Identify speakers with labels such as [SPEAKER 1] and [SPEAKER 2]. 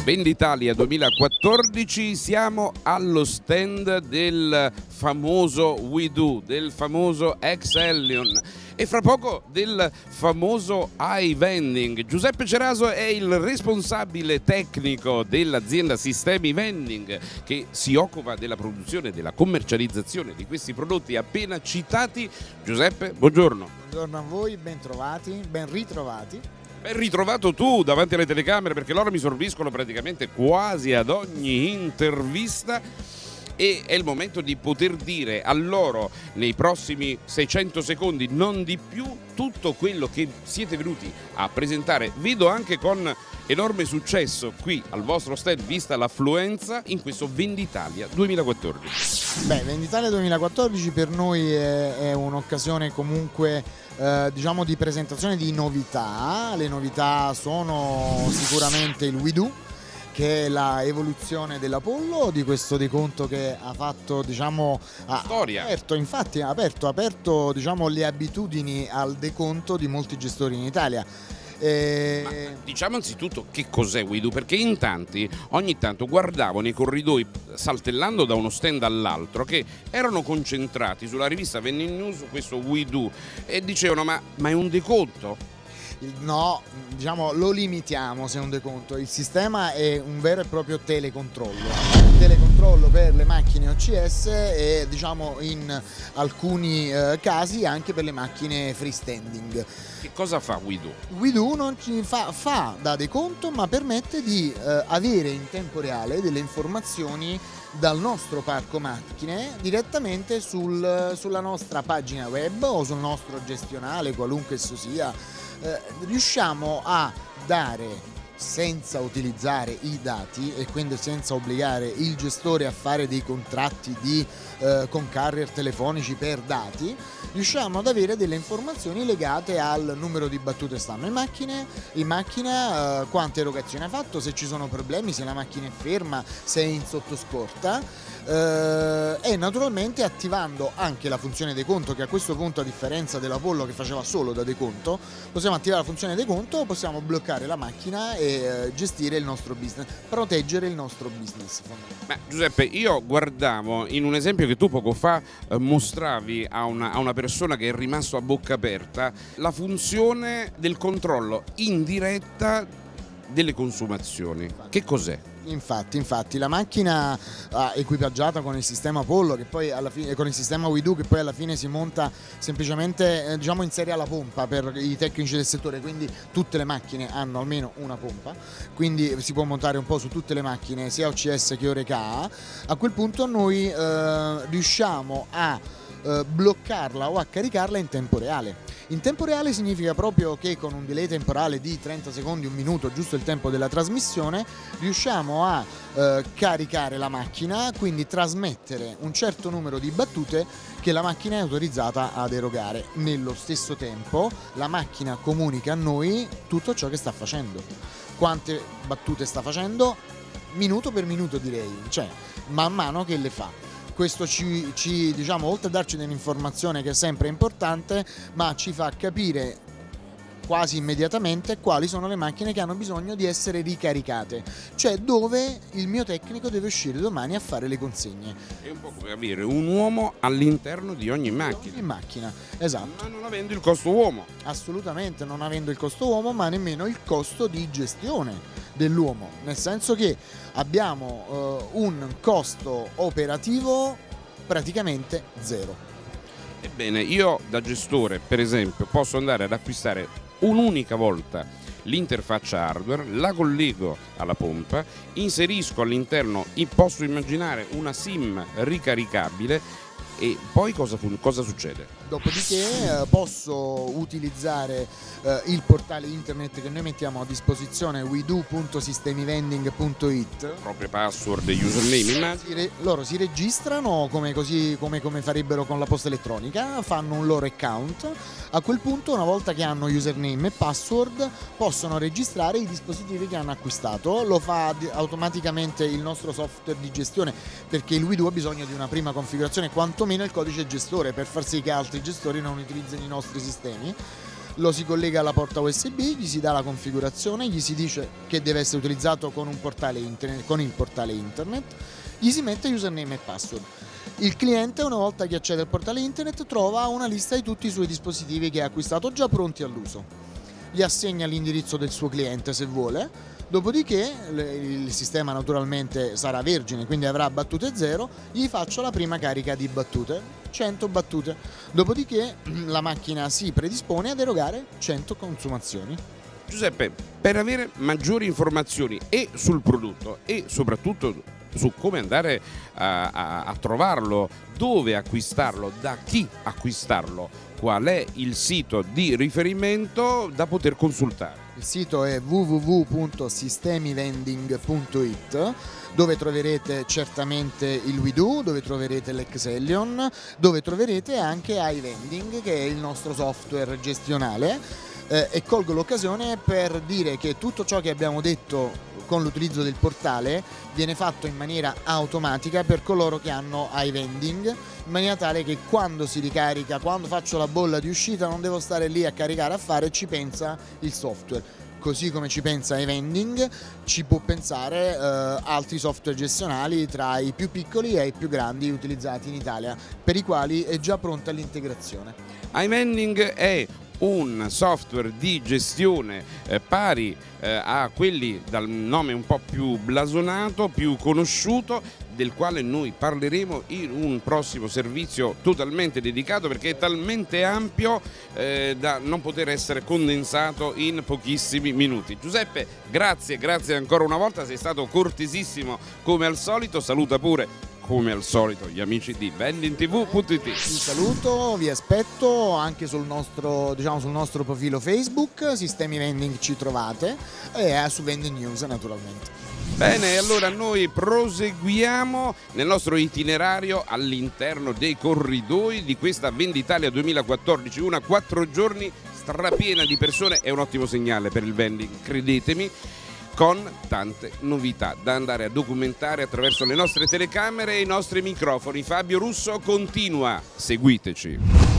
[SPEAKER 1] Venditalia 2014, siamo allo stand del famoso WeDo, del famoso ex-Ellion e fra poco del famoso iVending. Giuseppe Ceraso è il responsabile tecnico dell'azienda Sistemi Vending che si occupa della produzione e della commercializzazione di questi prodotti appena citati. Giuseppe, buongiorno.
[SPEAKER 2] Buongiorno a voi, ben trovati, ben ritrovati.
[SPEAKER 1] Ben ritrovato tu davanti alle telecamere, perché loro mi sorbiscono praticamente quasi ad ogni intervista e è il momento di poter dire a loro nei prossimi 600 secondi, non di più, tutto quello che siete venuti a presentare. Vedo anche con enorme successo qui al vostro stand, vista l'affluenza in questo Venditalia 2014.
[SPEAKER 2] Beh, Venditalia 2014 per noi è un'occasione comunque diciamo di presentazione di novità. Le novità sono sicuramente il WeDo, che è la evoluzione dell'Apollo, di questo deconto che ha fatto, diciamo, ha aperto diciamo, le abitudini al deconto di molti gestori in Italia.
[SPEAKER 1] Ma diciamo anzitutto che cos'è WeDo, perché in tanti ogni tanto guardavo nei corridoi saltellando da uno stand all'altro che erano concentrati sulla rivista Vending News su questo WeDo e dicevano ma è un deconto?
[SPEAKER 2] No, diciamo lo limitiamo se è un deconto. Il sistema è un vero e proprio telecontrollo per le macchine OCS e diciamo in alcuni casi anche per le macchine freestanding.
[SPEAKER 1] Che cosa fa WeDo?
[SPEAKER 2] WeDo non ci fa da deconto, ma permette di avere in tempo reale delle informazioni dal nostro parco macchine direttamente sulla nostra pagina web o sul nostro gestionale, qualunque esso sia. Riusciamo a dare, senza utilizzare i dati e quindi senza obbligare il gestore a fare dei contratti con carrier telefonici per dati, riusciamo ad avere delle informazioni legate al numero di battute stanno in macchina, quante erogazioni ha fatto, se ci sono problemi, se la macchina è ferma, se è in sottoscorta. E naturalmente attivando anche la funzione deconto, che a questo punto, a differenza dell'Apollo che faceva solo da deconto, possiamo attivare la funzione deconto, possiamo bloccare la macchina e gestire il nostro business, proteggere il nostro business.
[SPEAKER 1] Ma Giuseppe, io guardavo in un esempio che tu poco fa mostravi a una persona che è rimasto a bocca aperta la funzione del controllo in diretta delle consumazioni. Che cos'è?
[SPEAKER 2] Infatti la macchina equipaggiata con il sistema Apollo, che poi alla fine, con il sistema WeDo, che poi alla fine si monta semplicemente diciamo in serie alla pompa per i tecnici del settore, quindi tutte le macchine hanno almeno una pompa, quindi si può montare un po' su tutte le macchine sia OCS che Oreca. A quel punto noi riusciamo a bloccarla o a caricarla in tempo reale. In tempo reale significa proprio che con un delay temporale di 30 secondi, un minuto, giusto il tempo della trasmissione, riusciamo a caricare la macchina, quindi trasmettere un certo numero di battute che la macchina è autorizzata ad erogare. Nello stesso tempo la macchina comunica a noi tutto ciò che sta facendo, quante battute sta facendo, minuto per minuto direi, cioè man mano che le fa. Questo ci diciamo, oltre a darci dell'informazione che è sempre importante, ma ci fa capire quasi immediatamente quali sono le macchine che hanno bisogno di essere ricaricate, cioè dove il mio tecnico deve uscire domani a fare le consegne.
[SPEAKER 1] È un po' come avere un uomo all'interno di ogni macchina.
[SPEAKER 2] In macchina, esatto.
[SPEAKER 1] Ma non avendo il costo uomo.
[SPEAKER 2] Assolutamente, non avendo il costo uomo, ma nemmeno il costo di gestione dell'uomo, nel senso che abbiamo un costo operativo praticamente zero.
[SPEAKER 1] Ebbene, io da gestore, per esempio, posso andare ad acquistare un'unica volta l'interfaccia hardware, la collego alla pompa, inserisco all'interno, posso immaginare una SIM ricaricabile e poi cosa succede?
[SPEAKER 2] Dopodiché posso utilizzare il portale internet che noi mettiamo a disposizione, wedo.sistemivending.it.
[SPEAKER 1] Proprie password e username, immagino.
[SPEAKER 2] Loro si registrano come farebbero con la posta elettronica, fanno un loro account. A quel punto, una volta che hanno username e password, possono registrare i dispositivi che hanno acquistato. Lo fa automaticamente il nostro software di gestione, perché il WeDo ha bisogno di una prima configurazione, quantomeno il codice gestore, per far sì che altri gestori non utilizzino i nostri sistemi. lo si collega alla porta USB, gli si dà la configurazione, gli si dice che deve essere utilizzato con un portale internet, con il portale internet, gli si mette username e password. Il cliente, una volta che accede al portale internet, trova una lista di tutti i suoi dispositivi che ha acquistato già pronti all'uso. Gli assegna l'indirizzo del suo cliente se vuole, dopodiché il sistema naturalmente sarà vergine, quindi avrà battute 0, gli faccio la prima carica di battute, 100 battute, dopodiché la macchina si predispone ad erogare 100 consumazioni.
[SPEAKER 1] Giuseppe, per avere maggiori informazioni e sul prodotto e soprattutto su come andare a trovarlo, dove acquistarlo, da chi acquistarlo, qual è il sito di riferimento da poter consultare?
[SPEAKER 2] Il sito è www.sistemivending.it, dove troverete certamente il WeDo, dove troverete l'Excellion, dove troverete anche iVending, che è il nostro software gestionale. E colgo l'occasione per dire che tutto ciò che abbiamo detto con l'utilizzo del portale viene fatto in maniera automatica per coloro che hanno iVending, in maniera tale che quando si ricarica, quando faccio la bolla di uscita, non devo stare lì a caricare, a fare, ci pensa il software. Così come ci pensa iVending, ci può pensare altri software gestionali tra i più piccoli e i più grandi utilizzati in Italia, per i quali è già pronta l'integrazione.
[SPEAKER 1] iVending è un software di gestione pari a quelli dal nome un po' più blasonato, più conosciuto, del quale noi parleremo in un prossimo servizio totalmente dedicato, perché è talmente ampio da non poter essere condensato in pochissimi minuti. Giuseppe, grazie ancora una volta, sei stato cortesissimo come al solito, saluta pure come al solito gli amici di vendingtv.it.
[SPEAKER 2] Vi saluto, vi aspetto anche sul nostro profilo Facebook, Sistemi Vending ci trovate, e su Vending News naturalmente.
[SPEAKER 1] Bene, allora noi proseguiamo nel nostro itinerario all'interno dei corridoi di questa Venditalia 2014, una 4 giorni strapiena di persone, è un ottimo segnale per il vending, credetemi, con tante novità da andare a documentare attraverso le nostre telecamere e i nostri microfoni. Fabio Russo continua, seguiteci.